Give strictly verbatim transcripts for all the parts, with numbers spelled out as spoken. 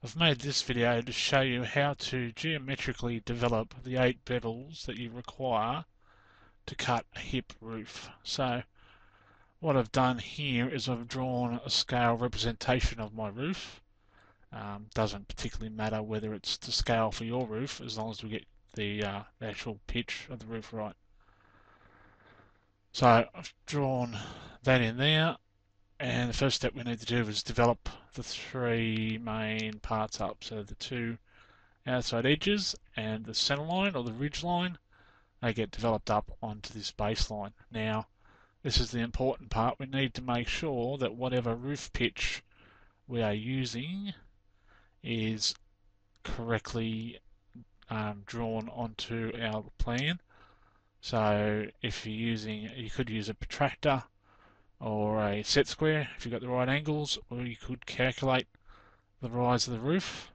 I've made this video to show you how to geometrically develop the eight bevels that you require to cut a hip roof. So what I've done here is I've drawn a scale representation of my roof. Um, doesn't particularly matter whether it's the scale for your roof as long as we get the, uh, the actual pitch of the roof right. So I've drawn that in there. And the first step we need to do is develop the three main parts up. So the two outside edges and the center line or the ridge line, they get developed up onto this baseline. Now, this is the important part. We need to make sure that whatever roof pitch we are using is correctly um, drawn onto our plan. So if you're using, you could use a protractor or a set square if you've got the right angles, or you could calculate the rise of the roof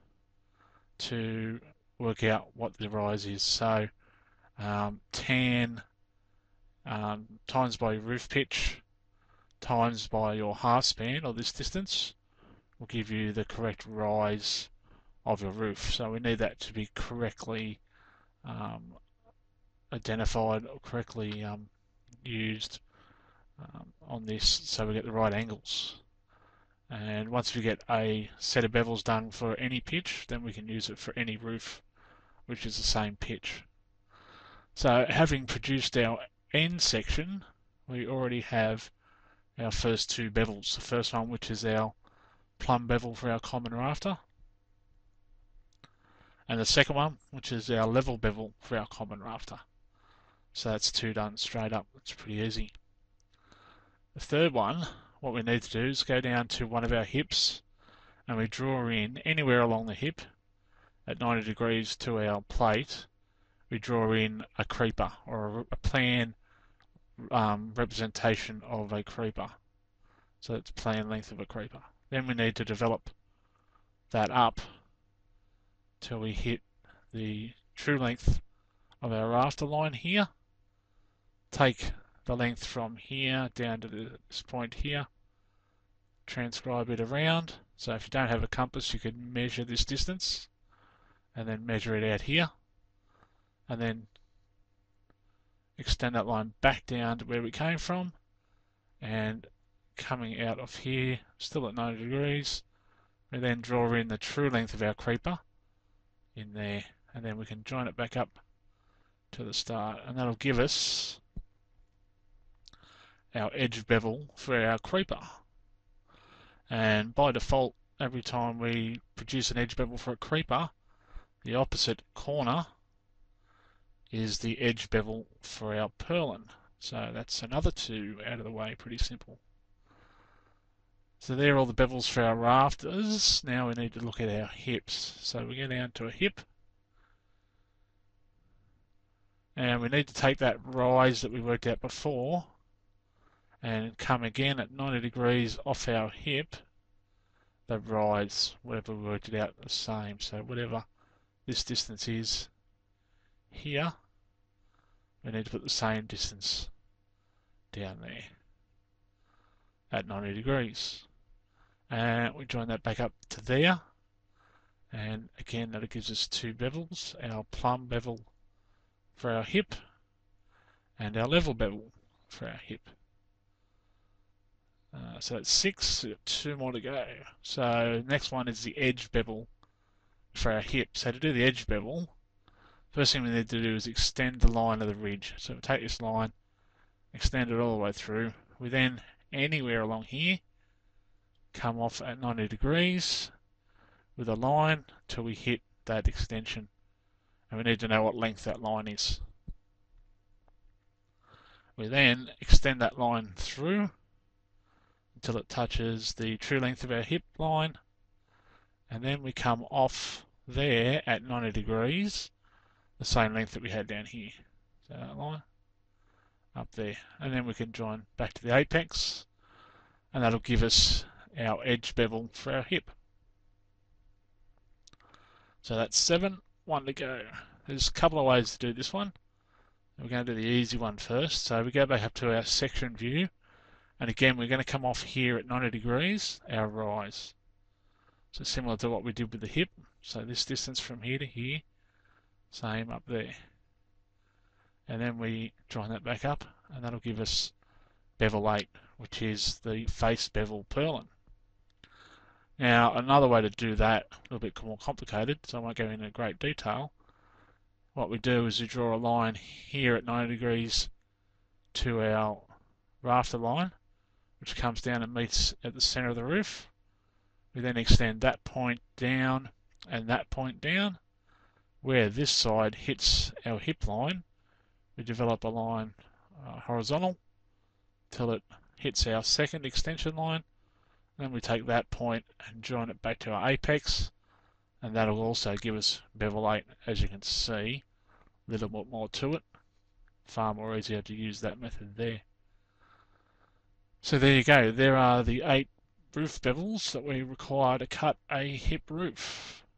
to work out what the rise is. So um, tan um, times by your roof pitch times by your half span, or this distance, will give you the correct rise of your roof. So we need that to be correctly um, identified or correctly um, used um, on this so we get the right angles. And once we get a set of bevels done for any pitch, then we can use it for any roof which is the same pitch. So having produced our end section, we already have our first two bevels. The first one, which is our plumb bevel for our common rafter, and the second one, which is our level bevel for our common rafter. So that's two done straight up. It's pretty easy. The third one, what we need to do is go down to one of our hips and we draw in anywhere along the hip at ninety degrees to our plate. We draw in a creeper or a plan um, representation of a creeper. So it's plan length of a creeper. Then we need to develop that up till we hit the true length of our rafter line here. Take the length from here down to this point here, transcribe it around. So if you don't have a compass, you could measure this distance and then measure it out here, and then extend that line back down to where we came from, and coming out of here, still at ninety degrees, we then draw in the true length of our creeper in there, and then we can join it back up to the start, and that'll give us our edge bevel for our creeper. And by default, every time we produce an edge bevel for a creeper, the opposite corner is the edge bevel for our purlin. So that's another two out of the way, pretty simple. So there are all the bevels for our rafters. Now we need to look at our hips. So we go down to a hip, and we need to take that rise that we worked out before and come again at ninety degrees off our hip. The rise, whatever we worked it out, the same. So whatever this distance is here, we need to put the same distance down there at ninety degrees. And we join that back up to there. And again, that gives us two bevels, our plumb bevel for our hip and our level bevel for our hip. Uh, so that's six, we've got two more to go. So next one is the edge bevel for our hip. So to do the edge bevel, first thing we need to do is extend the line of the ridge. So we take this line, extend it all the way through. We then, anywhere along here, come off at ninety degrees with a line till we hit that extension. And we need to know what length that line is. We then extend that line through until it touches the true length of our hip line, and then we come off there at ninety degrees, the same length that we had down here. So that line up there, and then we can join back to the apex, and that'll give us our edge bevel for our hip. So that's seven, one to go. There's a couple of ways to do this one. We're going to do the easy one first. So we go back up to our section view, and again we're going to come off here at ninety degrees, our rise. So similar to what we did with the hip. So this distance from here to here, same up there. And then we join that back up, and that'll give us bevel eight, which is the face bevel purlin. Now, another way to do that, a little bit more complicated, so I won't go into great detail. What we do is we draw a line here at ninety degrees to our rafter line, which comes down and meets at the center of the roof. We then extend that point down and that point down. Where this side hits our hip line, we develop a line uh, horizontal till it hits our second extension line. Then we take that point and join it back to our apex, and that'll also give us bevel eight, as you can see. A little bit more to it. Far more easier to use that method there. So there you go. There are the eight roof bevels that we require to cut a hip roof.